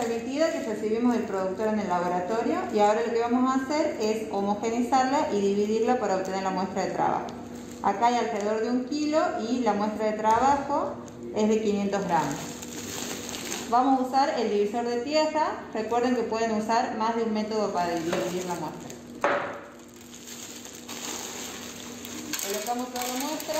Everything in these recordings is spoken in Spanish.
herbicida que recibimos del productor en el laboratorio y ahora lo que vamos a hacer es homogeneizarla y dividirla para obtener la muestra de trabajo. Acá hay alrededor de 1 kilo y la muestra de trabajo es de 500 gramos. Vamos a usar el divisor de tierra. Recuerden que pueden usar más de un método para dividir la muestra. Colocamos toda la muestra.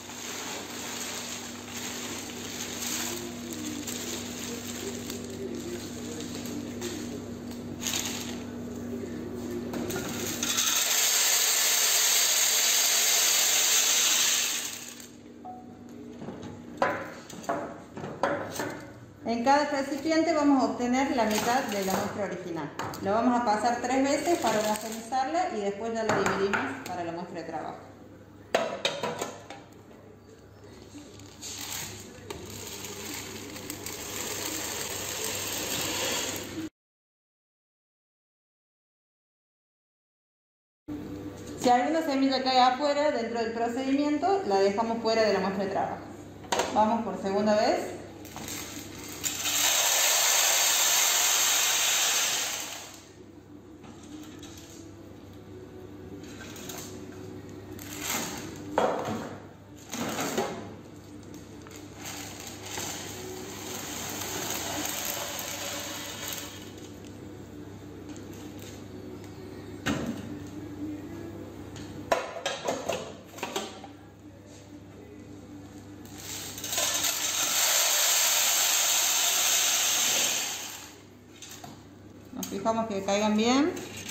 En cada recipiente vamos a obtener la mitad de la muestra original. Lo vamos a pasar 3 veces para homogeneizarla y después ya la dividimos para la muestra de trabajo. Si alguna semilla cae afuera dentro del procedimiento, la dejamos fuera de la muestra de trabajo. Vamos por segunda vez. Nos fijamos que caigan bien.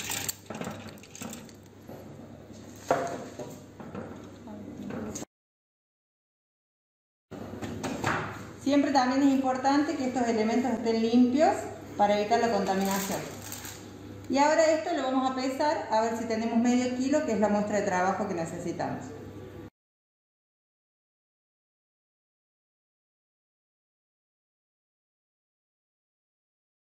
Siempre también es importante que estos elementos estén limpios para evitar la contaminación. Y ahora esto lo vamos a pesar a ver si tenemos medio kilo, que es la muestra de trabajo que necesitamos.